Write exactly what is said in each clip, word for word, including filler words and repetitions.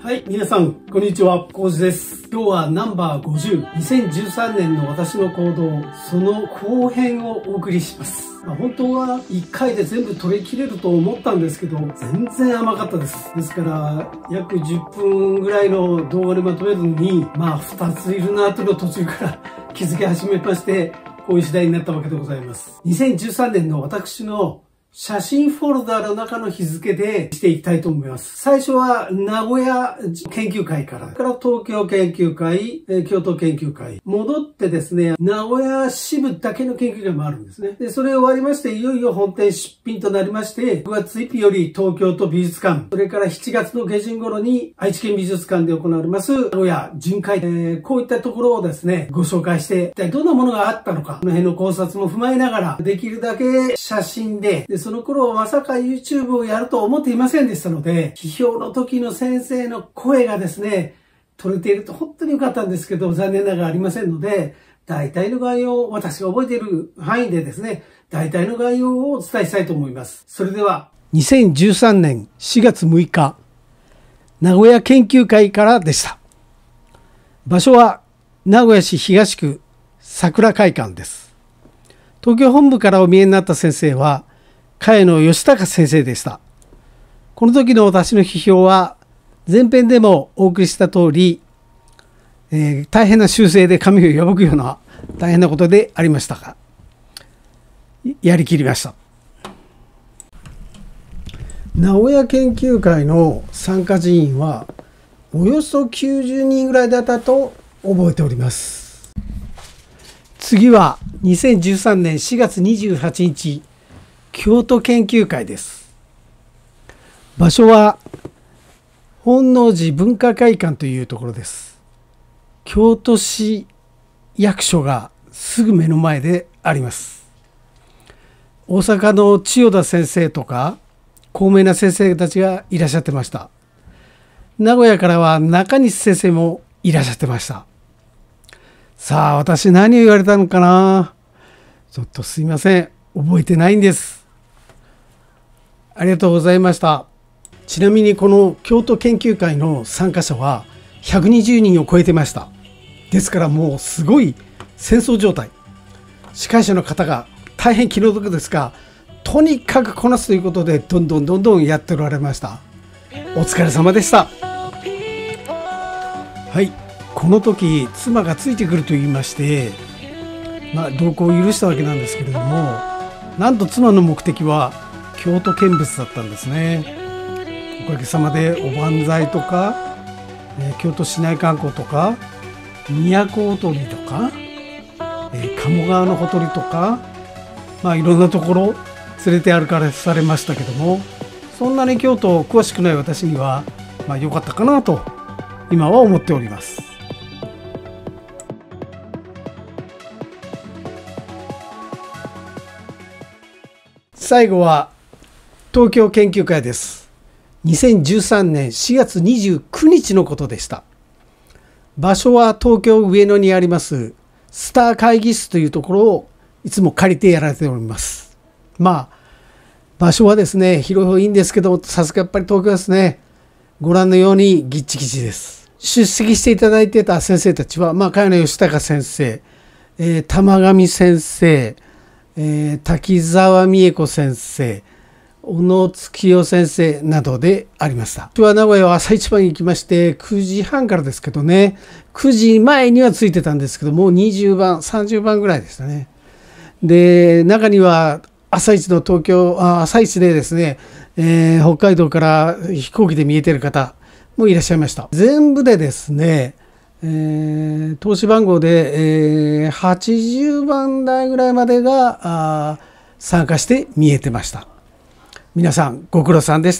はい、皆さん、こんにちは。コウジです。今日はナンバーごじゅう、にせんじゅうさんねんの私の行動、その後編をお送りします。まあ、本当はいっかいで全部取り切れると思ったんですけど、全然甘かったです。ですから、約じゅっぷんぐらいの動画でまとめるのに、まあ、ふたついるなというの途中から気づき始めまして、こういう次第になったわけでございます。にせんじゅうさんねんの私の写真フォルダの中の日付でしていきたいと思います。最初は名古屋研究会から、から東京研究会、京都研究会、戻ってですね、名古屋支部だけの研究会もあるんですね。で、それを終わりまして、いよいよ本店出品となりまして、ごがつついたちより東京都美術館、それからしちがつの下旬頃に愛知県美術館で行われます名古屋巡回、えー、こういったところをですね、ご紹介して、一体どんなものがあったのか、この辺の考察も踏まえながら、できるだけ写真で、でその頃まさか YouTube をやると思っていませんでしたので、批評の時の先生の声がですね、取れていると本当に良かったんですけど、残念ながらありませんので、大体の概要を私が覚えている範囲でですね、大体の概要をお伝えしたいと思います。それでは、にせんじゅうさんねんしがつむいか、名古屋研究会からでした。場所は名古屋市東区桜会館です。東京本部からお見えになった先生は、茅野義孝先生でした。この時の私の批評は、前編でもお送りした通り、えー、大変な修正で紙を破くような大変なことでありましたが、やりきりました。名古屋研究会の参加人員は、およそきゅうじゅうにんぐらいだったと覚えております。次はにせんじゅうさんねんしがつにじゅうはちにち、京都研究会です。場所は本能寺文化会館というところです。京都市役所がすぐ目の前であります。大阪の千代田先生とか高名な先生たちがいらっしゃってました。名古屋からは中西先生もいらっしゃってました。さあ、私何を言われたのかな。ちょっとすいません。覚えてないんです。ありがとうございました。ちなみにこの京都研究会の参加者はひゃくにじゅうにんを超えてました。ですからもうすごい戦争状態。司会者の方が大変気の毒ですが、とにかくこなすということでどんどんどんどんやっておられました。お疲れ様でした。はい、この時妻がついてくると言いまして、まあ、同行を許したわけなんですけれども、なんと妻の目的は京都見物だったんですね。おかげさまでおばんざいとか、えー、京都市内観光とか、都をとりとか、えー、鴨川のほとりとか、まあいろんなところ連れて歩かされましたけども、そんなに京都詳しくない私にはまあ良かったかなと今は思っております。最後は東京研究会です。にせんじゅうさんねんしがつにじゅうくにちのことでした。場所は東京上野にありますスター会議室というところをいつも借りてやられております。まあ場所はですね、広いんですけど、さすがやっぱり東京ですね。ご覧のようにギッチギチです。出席していただいていた先生たちは、まあ茅野義孝先生、えー、玉上先生、えー、滝沢美恵子先生、小野月代先生などでありました。私は名古屋は朝一番に行きまして、くじはんからですけどね、くじまえには着いてたんですけども、にじゅうばん、さんじゅうばんぐらいでしたね。で、中には朝一の東京、あ朝一でですね、えー、北海道から飛行機で見えてる方もいらっしゃいました。全部でですね、えー、投資番号で、えー、はちじゅうばんだいぐらいまでがあ参加して見えてました。皆さんご苦労さんでした。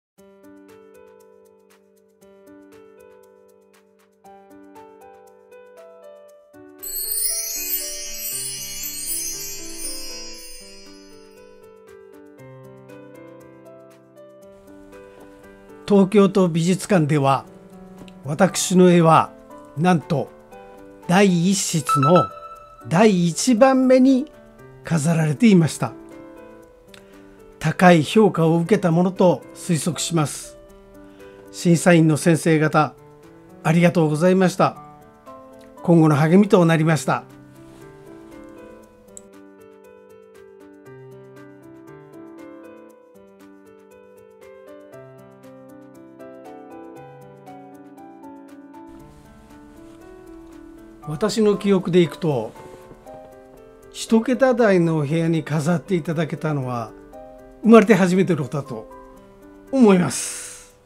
東京都美術館では私の絵はなんとだいいっ室のだいいちばんめに飾られていました。高い評価を受けたものと推測します。 審査員の先生方、ありがとうございました。今後の励みとなりました。私の記憶でいくと、一桁台のお部屋に飾っていただけたのは生まれて初めてのことだと思います。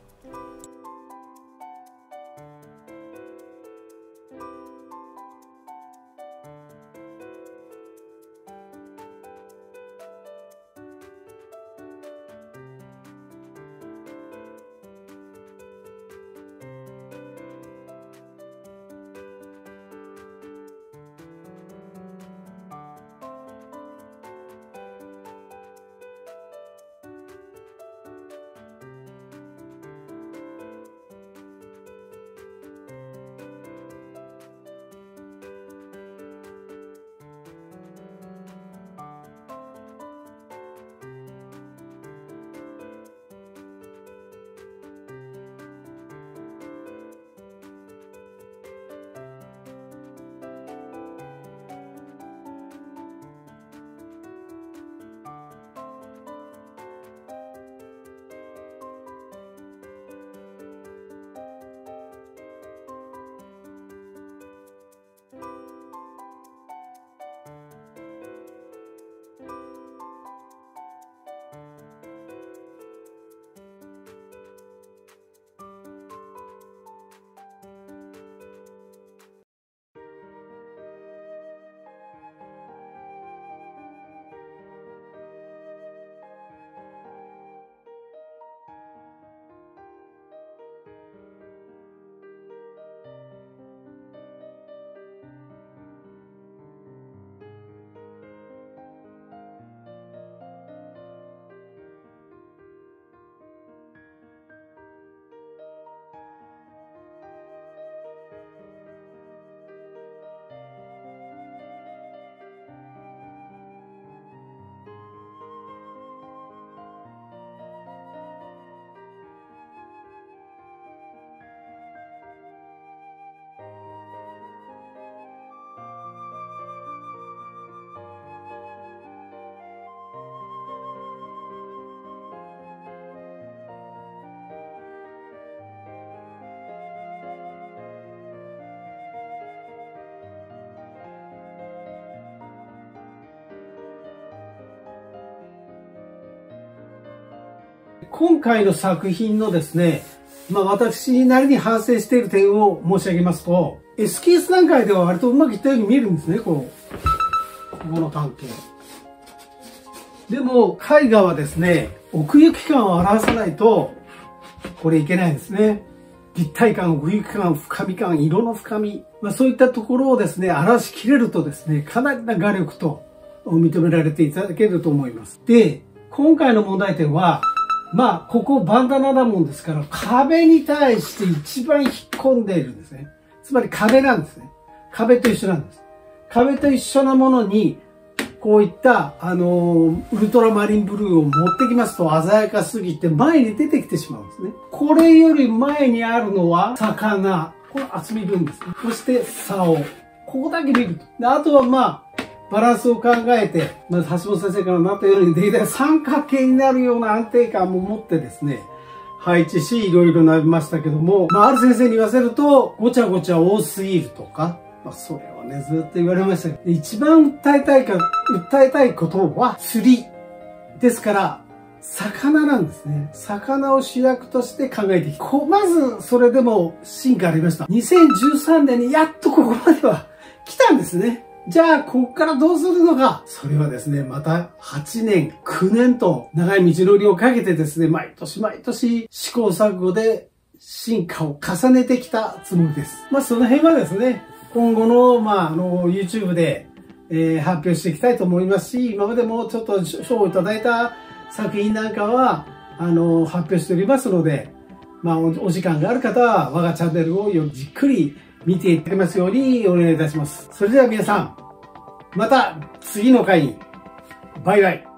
今回の作品のですね、まあ私なりに反省している点を申し上げますと、エスキース段階では割とうまくいったように見えるんですね、こう。ここの関係。でも、絵画はですね、奥行き感を表さないと、これいけないんですね。立体感、奥行き感、深み感、色の深み。まあそういったところをですね、表しきれるとですね、かなりな画力と認められていただけると思います。で、今回の問題点は、まあ、ここバンダナだもんですから、壁に対して一番引っ込んでいるんですね。つまり壁なんですね。壁と一緒なんです。壁と一緒なものに、こういった、あの、ウルトラマリンブルーを持ってきますと鮮やかすぎて前に出てきてしまうんですね。これより前にあるのは魚。これ厚み分ですね。そして竿。ここだけ見ると。で、あとはまあ、バランスを考えて、まず橋本先生からなったように、できた三角形になるような安定感も持ってですね、配置し、いろいろなりましたけども、まあ、ある先生に言わせると、ごちゃごちゃ多すぎるとか、まあ、それはね、ずっと言われましたけど、一番訴えたいか、訴えたいことは釣り。ですから、魚なんですね。魚を主役として考えてきた。まず、それでも進化ありました。にせんじゅうさんねんにやっとここまでは来たんですね。じゃあ、こっからどうするのか。それはですね、またはちねん、きゅうねんと長い道のりをかけてですね、毎年毎年試行錯誤で進化を重ねてきたつもりです。まあ、その辺はですね、今後の、まあ、あの、YouTube で、えー、発表していきたいと思いますし、今までもちょっと賞をいただいた作品なんかは、あの、発表しておりますので、まあお、お時間がある方は、我がチャンネルをよじっくり見ていただけますようにお願いいたします。それでは皆さん、また次の回に、バイバイ。